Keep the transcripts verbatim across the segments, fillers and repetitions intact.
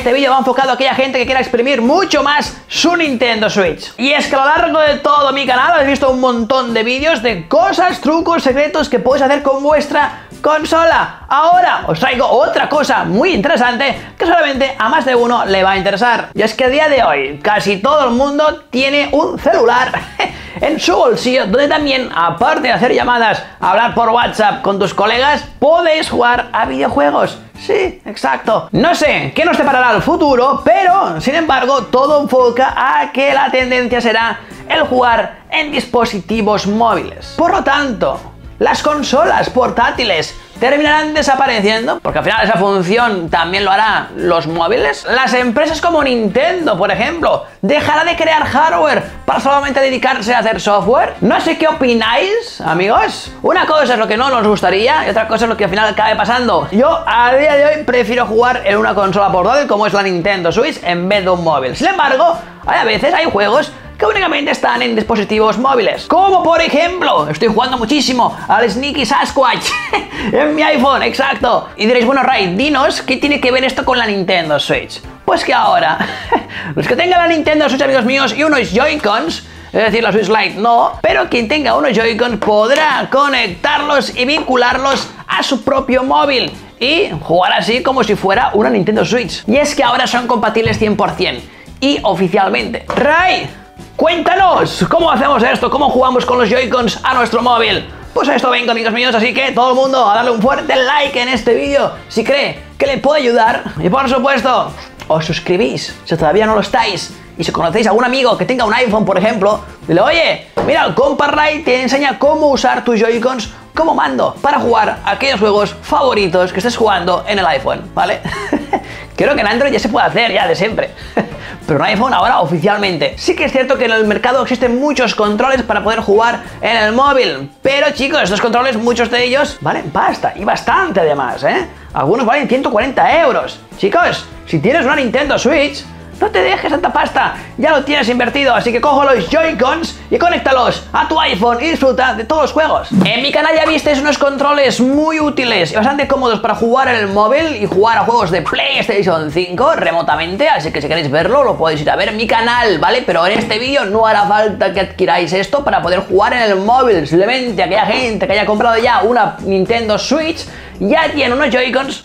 este vídeo va enfocado a aquella gente que quiera exprimir mucho más su Nintendo Switch. Y es que a lo largo de todo mi canal habéis visto un montón de vídeos de cosas, trucos, secretos que podéis hacer con vuestra consola. Ahora os traigo otra cosa muy interesante que solamente a más de uno le va a interesar. Y es que a día de hoy casi todo el mundo tiene un celular en su bolsillo donde también, aparte de hacer llamadas, hablar por WhatsApp con tus colegas, podéis jugar a videojuegos. Sí, exacto. No sé qué nos deparará el futuro, pero sin embargo todo enfoca a que la tendencia será el jugar en dispositivos móviles. Por lo tanto, las consolas portátiles terminarán desapareciendo, porque al final esa función también lo hará los móviles. Las empresas como Nintendo, por ejemplo, dejará de crear hardware para solamente dedicarse a hacer software. No sé qué opináis, amigos. Una cosa es lo que no nos gustaría y otra cosa es lo que al final acabe pasando. Yo a día de hoy prefiero jugar en una consola portátil como es la Nintendo Switch en vez de un móvil. Sin embargo, hay a veces hay juegos que únicamente están en dispositivos móviles. Como por ejemplo, estoy jugando muchísimo al Sneaky Sasquatch en mi iPhone, exacto. Y diréis, bueno, Ray, dinos qué tiene que ver esto con la Nintendo Switch. Pues que ahora, los que tengan la Nintendo Switch, amigos míos, y unos Joy-Cons, es decir, la Switch Lite no, pero quien tenga unos Joy-Cons podrá conectarlos y vincularlos a su propio móvil y jugar así como si fuera una Nintendo Switch. Y es que ahora son compatibles cien por cien y oficialmente. Ray, cuéntanos, ¿cómo hacemos esto? ¿Cómo jugamos con los Joy-Cons a nuestro móvil? Pues a esto vengo, amigos míos, así que todo el mundo a darle un fuerte like en este vídeo si cree que le puede ayudar. Y por supuesto, os suscribís si todavía no lo estáis. Y si conocéis a algún amigo que tenga un iPhone, por ejemplo, dile, oye, mira, el compa Ray te enseña cómo usar tus Joy-Cons como mando para jugar a aquellos juegos favoritos que estés jugando en el iPhone, ¿vale? Creo que en Android ya se puede hacer, ya de siempre. Pero en iPhone ahora oficialmente. Sí que es cierto que en el mercado existen muchos controles para poder jugar en el móvil. Pero chicos, estos controles, muchos de ellos valen pasta. Y bastante además, ¿eh? Algunos valen ciento cuarenta euros. Chicos, si tienes una Nintendo Switch, no te dejes tanta pasta, ya lo tienes invertido, así que cojo los Joy-Cons y conéctalos a tu iPhone y disfruta de todos los juegos. En mi canal ya visteis unos controles muy útiles y bastante cómodos para jugar en el móvil y jugar a juegos de PlayStation cinco remotamente, así que si queréis verlo lo podéis ir a ver en mi canal, ¿vale? Pero en este vídeo no hará falta que adquiráis esto para poder jugar en el móvil, simplemente aquella gente que haya comprado ya una Nintendo Switch ya tiene unos Joy-Cons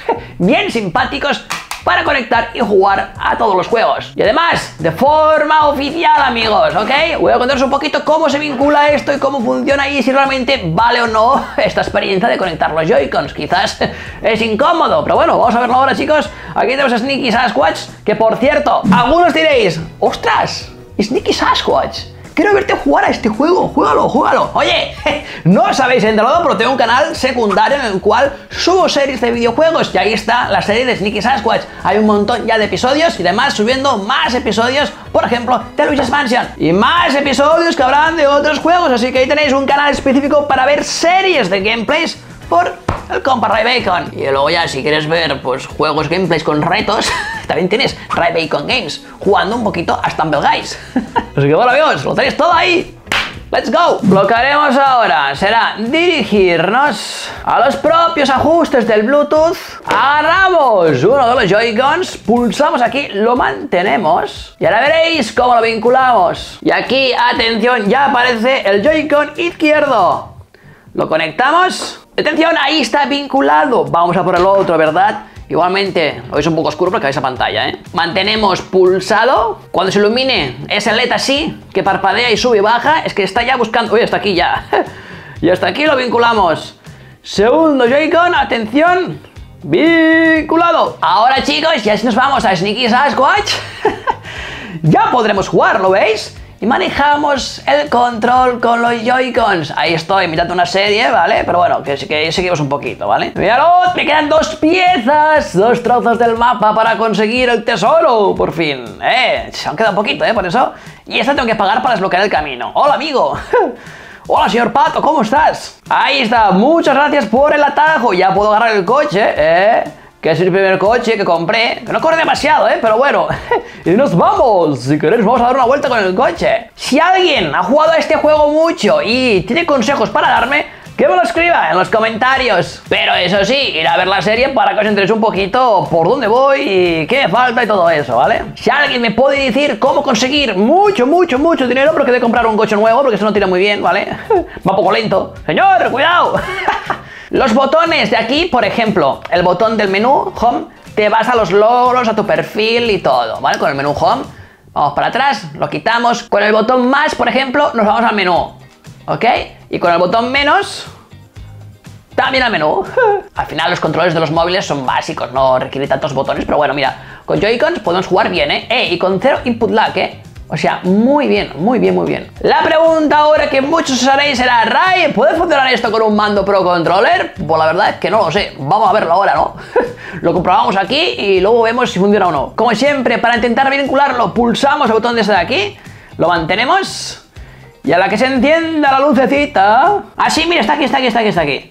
bien simpáticos para conectar y jugar a todos los juegos. Y además, de forma oficial, amigos, ¿ok? Voy a contaros un poquito cómo se vincula esto y cómo funciona y si realmente vale o no esta experiencia de conectar los Joy-Cons. Quizás es incómodo, pero bueno, vamos a verlo ahora, chicos. Aquí tenemos a Sneaky Sasquatch, que por cierto, algunos diréis, ¡ostras! Sneaky Sasquatch, quiero verte jugar a este juego, juégalo, juégalo. Oye, no os habéis enterado, pero tengo un canal secundario en el cual subo series de videojuegos y ahí está la serie de Sneaky Sasquatch. Hay un montón ya de episodios y además subiendo más episodios, por ejemplo, de Luigi's Mansion. Y más episodios que habrán de otros juegos, así que ahí tenéis un canal específico para ver series de gameplays por el compa Ray Bacon. Y luego ya si quieres ver pues juegos gameplays con retos, también tienes Ray Bacon Games, jugando un poquito a Stumble Guys. Así que bueno, amigos, lo tenéis todo ahí. ¡Let's go! Lo que haremos ahora será dirigirnos a los propios ajustes del Bluetooth. Agarramos uno de los Joy-Cons, pulsamos aquí, lo mantenemos y ahora veréis cómo lo vinculamos. Y aquí, atención, ya aparece el Joy-Con izquierdo. Lo conectamos. Atención, ahí está vinculado. Vamos a por el otro, ¿verdad? Igualmente, lo veis un poco oscuro porque veis esa pantalla, ¿eh? Mantenemos pulsado. Cuando se ilumine ese L E D así, que parpadea y sube y baja, es que está ya buscando... Uy, hasta aquí ya. Y hasta aquí lo vinculamos. Segundo Joy-Con, atención. Vinculado. Ahora, chicos, ya si nos vamos a Sneaky Sasquatch, ya podremos jugar, ¿lo veis? Y manejamos el control con los Joy-Cons. Ahí estoy, mirando una serie, ¿vale? Pero bueno, que, que seguimos un poquito, ¿vale? ¡Míralo! Me quedan dos piezas, dos trozos del mapa para conseguir el tesoro, por fin. Eh, se han quedado un poquito, ¿eh? Por eso. Y esta tengo que pagar para desbloquear el camino. ¡Hola, amigo! Hola, señor Pato, ¿cómo estás? Ahí está, muchas gracias por el atajo. Ya puedo agarrar el coche, ¿eh? Que es el primer coche que compré, que no corre demasiado, ¿eh? Pero bueno, y nos vamos. Si queréis vamos a dar una vuelta con el coche. Si alguien ha jugado a este juego mucho y tiene consejos para darme, Que me lo escriba en los comentarios. Pero eso sí, ir a ver la serie para que os enteréis un poquito por dónde voy y qué me falta y todo eso, ¿vale? Si alguien me puede decir cómo conseguir mucho, mucho, mucho dinero porque de comprar un coche nuevo, porque eso no tira muy bien, ¿vale? Va un poco lento. Señor, cuidado. Los botones de aquí, por ejemplo, el botón del menú Home, te vas a los logros, a tu perfil y todo, ¿vale? Con el menú Home, vamos para atrás, lo quitamos. Con el botón más, por ejemplo, nos vamos al menú, ¿ok? Y con el botón menos, también al menú. Al final los controles de los móviles son básicos, no requiere tantos botones, pero bueno, mira, con Joy-Cons podemos jugar bien, ¿eh? eh y con cero input lag, ¿eh? O sea, muy bien, muy bien, muy bien. La pregunta ahora que muchos os haréis será: Ray, ¿puede funcionar esto con un mando Pro Controller? Pues la verdad es que no lo sé. Vamos a verlo ahora, ¿no? Lo comprobamos aquí y luego vemos si funciona o no. Como siempre, para intentar vincularlo, pulsamos el botón de este de aquí, lo mantenemos y a la que se encienda la lucecita... Ah, sí, mira, está aquí, está aquí, está aquí, está aquí.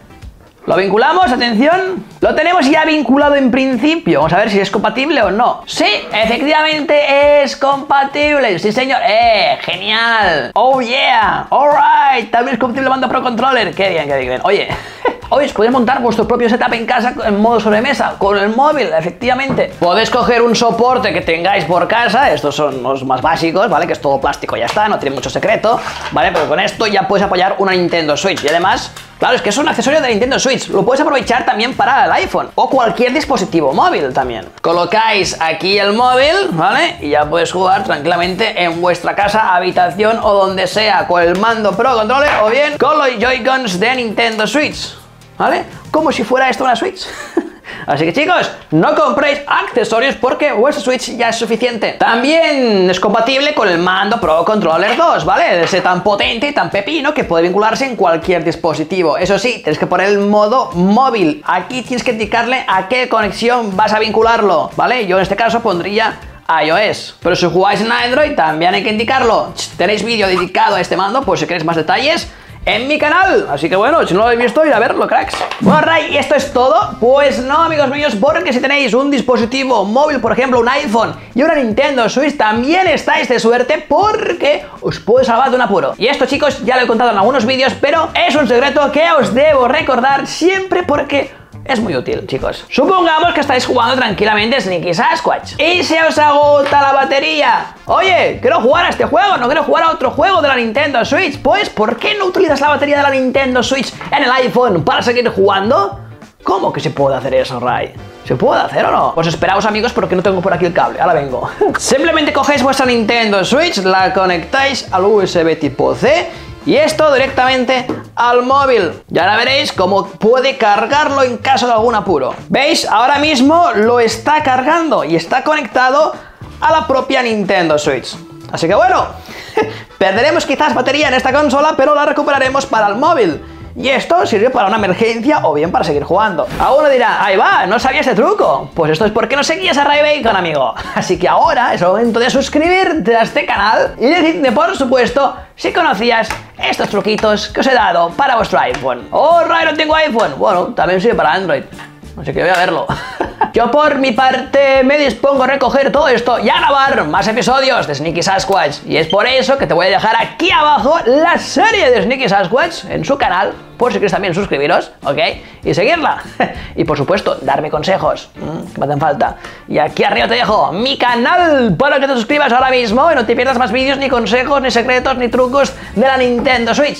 Lo vinculamos, atención. Lo tenemos ya vinculado en principio. Vamos a ver si es compatible o no. Sí, efectivamente es compatible. Sí, señor. Eh, genial. Oh, yeah. Alright. También es compatible el mando Pro Controller. Qué bien, qué bien. Oye, hoy os podéis montar vuestro propio setup en casa en modo sobremesa, con el móvil, efectivamente. Podéis coger un soporte que tengáis por casa. Estos son los más básicos, ¿vale? Que es todo plástico, ya está, no tiene mucho secreto, ¿vale? Pero con esto ya puedes apoyar una Nintendo Switch. Y además, claro, es que es un accesorio de Nintendo Switch. Lo puedes aprovechar también para el iPhone o cualquier dispositivo móvil también. Colocáis aquí el móvil, ¿vale? Y ya puedes jugar tranquilamente en vuestra casa, habitación o donde sea, con el mando Pro Controller o bien con los Joy-Cons de Nintendo Switch, ¿vale? Como si fuera esto una Switch. Así que chicos, no compréis accesorios porque vuestra Switch ya es suficiente. También es compatible con el mando Pro Controller dos, ¿vale? De ser tan potente y tan pepino que puede vincularse en cualquier dispositivo. Eso sí, tienes que poner el modo móvil. Aquí tienes que indicarle a qué conexión vas a vincularlo, ¿vale? Yo en este caso pondría iOS. Pero si jugáis en Android también hay que indicarlo. Tenéis vídeo dedicado a este mando por si queréis más detalles en mi canal, así que bueno, si no lo habéis visto, ir a verlo, cracks. Bueno, Ray, ¿y esto es todo? Pues no, amigos míos, porque si tenéis un dispositivo móvil, por ejemplo, un iPhone y una Nintendo Switch, también estáis de suerte porque os puede salvar de un apuro. Y esto, chicos, ya lo he contado en algunos vídeos, pero es un secreto que os debo recordar siempre porque es muy útil, chicos. Supongamos que estáis jugando tranquilamente Sneaky Sasquatch y se os agota la batería. Oye, quiero jugar a este juego, no quiero jugar a otro juego de la Nintendo Switch. Pues, ¿por qué no utilizas la batería de la Nintendo Switch en el iPhone para seguir jugando? ¿Cómo que se puede hacer eso, Ray? ¿Se puede hacer o no? Pues esperaos, amigos, porque no tengo por aquí el cable. Ahora vengo. Simplemente cogéis vuestra Nintendo Switch, la conectáis al U S B tipo C y esto directamente al móvil. Y ahora veréis cómo puede cargarlo en caso de algún apuro. ¿Veis? Ahora mismo lo está cargando y está conectado a la propia Nintendo Switch. Así que bueno, perderemos quizás batería en esta consola, pero la recuperaremos para el móvil. Y esto sirve para una emergencia o bien para seguir jugando. Alguno dirá: ahí va, no sabía este truco. Pues esto es porque no seguías a Ray Bacon, amigo. Así que ahora es el momento de suscribirte a este canal y decidme, por supuesto, si conocías estos truquitos que os he dado para vuestro iPhone. Oh, Ray, no tengo iPhone. Bueno, también sirve para Android. Así que voy a verlo. Yo por mi parte me dispongo a recoger todo esto y a grabar más episodios de Sneaky Sasquatch. Y es por eso que te voy a dejar aquí abajo la serie de Sneaky Sasquatch en su canal, por si queréis también suscribiros, ¿ok? Y seguirla. Y por supuesto, darme consejos, mmm, que me hacen falta. Y aquí arriba te dejo mi canal para que te suscribas ahora mismo y no te pierdas más vídeos, ni consejos, ni secretos, ni trucos de la Nintendo Switch.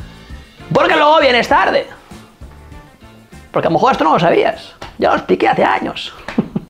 Porque luego vienes tarde. Porque a lo mejor esto no lo sabías. Ya lo expliqué hace años.